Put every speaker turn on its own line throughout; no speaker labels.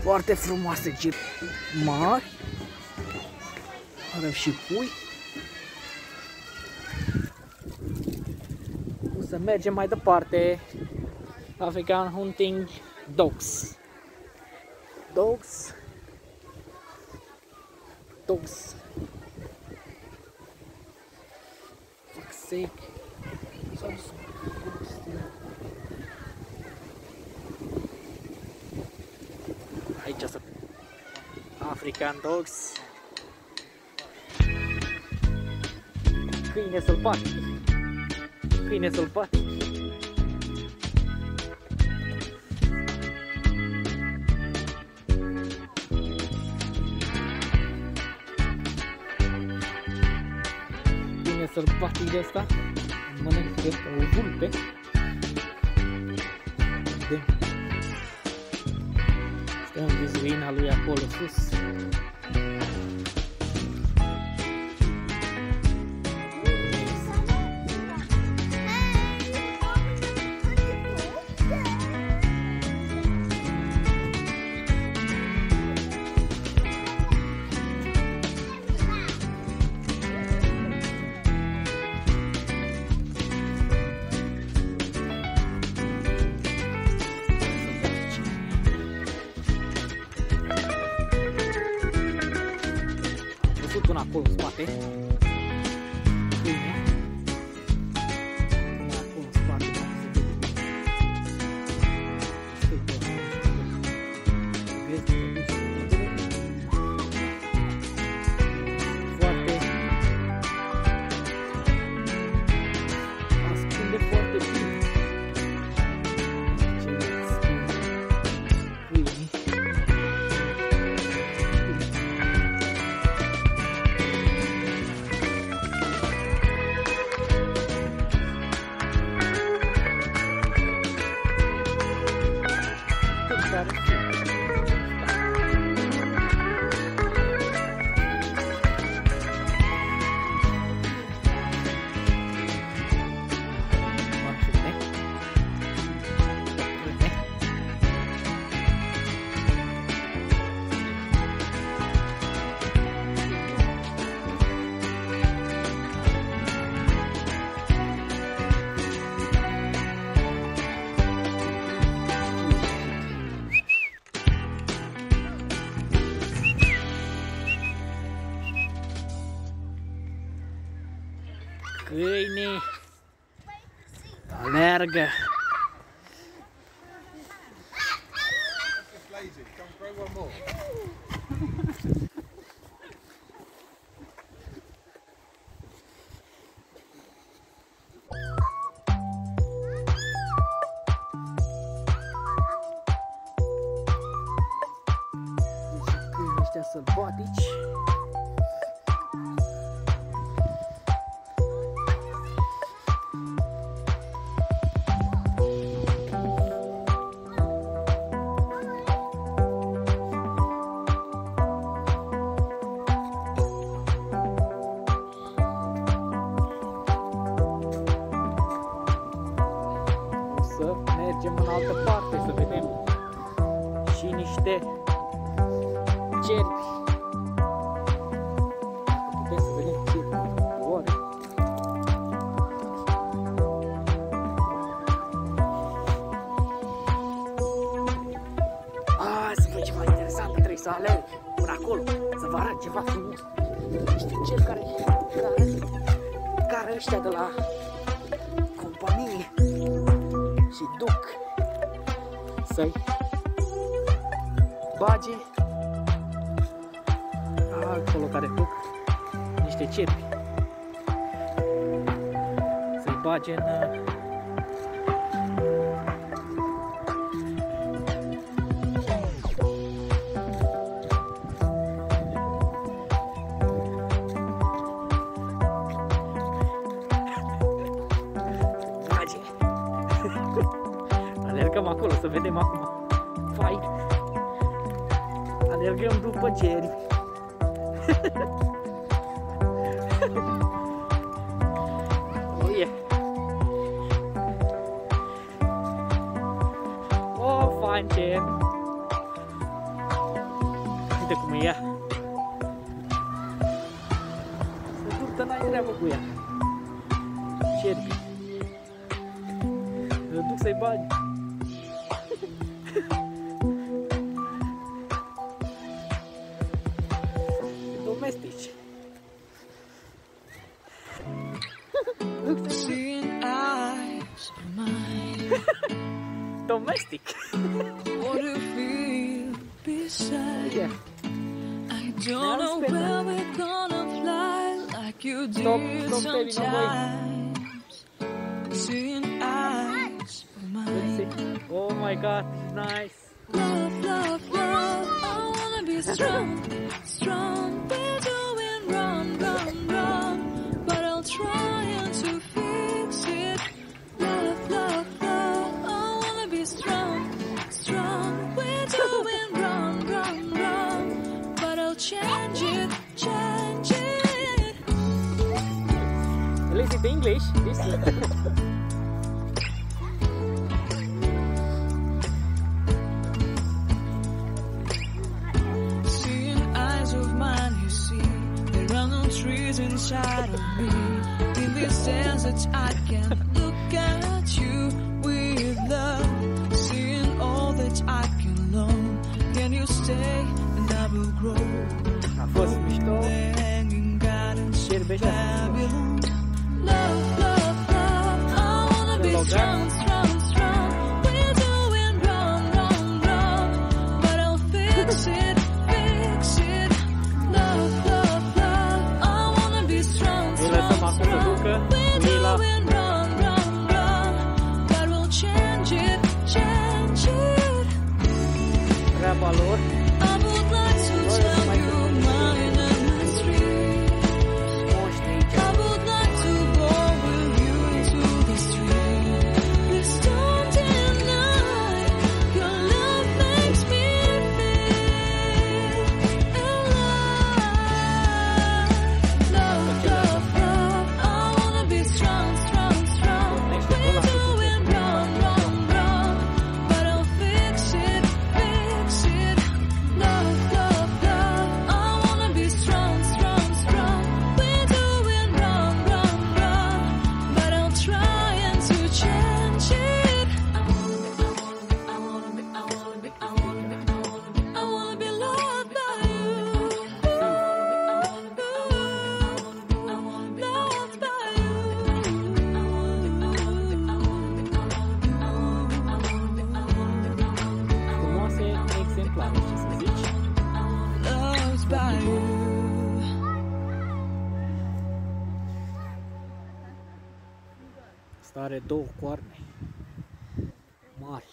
Foarte frumoase giri mari. Avem și pui. O să mergem mai departe. African hunting dogs. Dogs. Fuck's sake. Aici sunt African dogs. Câine sălbatic. Câine sălbatic. Câine sălbatic de asta. Mănâncă o vulpe. Este un vizuina lui acolo sus. Până acolo în spate. Câine. Până acolo în spate. Foarte ascunde foarte bine. Câine alergă. Câinii ăștia sălbatici. Mergem în altă parte să vedem și niște cerbi. Putem să vedem cerbi. Oare? Să văd ceva interesant, trebuie să alerg până acolo, să vă arăt ceva frumos. Niște cerbi care ăștia de la companie și duc să-i bage acolo care duc niște cerbi, să-i bage în alergăm acolo să vedem acum. Fai. Alergăm după cerbi. Oh, yeah. Oh, fain cerbi. Uite cum e ea. Se luptă, n-ai treabă cu ea. Cerbi. Îl duc să-i bagi. Domestici. Domestic. Yeah.
I don't know where we're gonna fly like you did sometimes. Seeing eyes of mine.
Let's see. Oh my God, nice.
Love, love, love. I wanna be strong, strong. We're doing wrong, wrong, wrong. But I'll try to fix it. Love, love, love. I wanna be strong, strong. We're doing wrong, wrong, wrong. But I'll change it, change it.
At least it's English. This is
trees inside of me. In this desert I can look at you with love. Seeing all that I can learn. Can you stay and I will grow?
A fost mișto.
Hanging gardens
Cerbești
Babylon. Love, love, love. I wanna be strong, strong, strong. We're doing wrong, wrong, wrong. But I'll fix it, fix it. Love, love, love. I wanna be strong, strong, strong. We're doing wrong, wrong, wrong. But we'll change it, change it.
treaba lor.
I would like to tell you mine and my street. I would like to go with you into the street. Please don't deny your love makes me feel alive. Love, love, love. I wanna be strong, strong, strong. We're doing wrong, wrong, wrong. But I'll fix it, fix it. Love, love, love. I wanna be strong, strong, strong. We're doing wrong, wrong, wrong. But I'll try and to change it. I wanna be loved by you. Loved by you.
Frumoase exemplare, ce să zici?
Loved by you.
Asta are două coarne mari.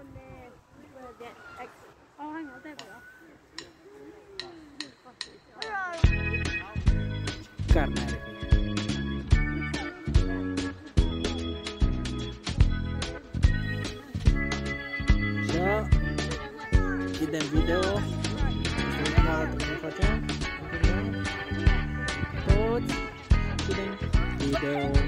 Karena so kita video semua teman saja untuk video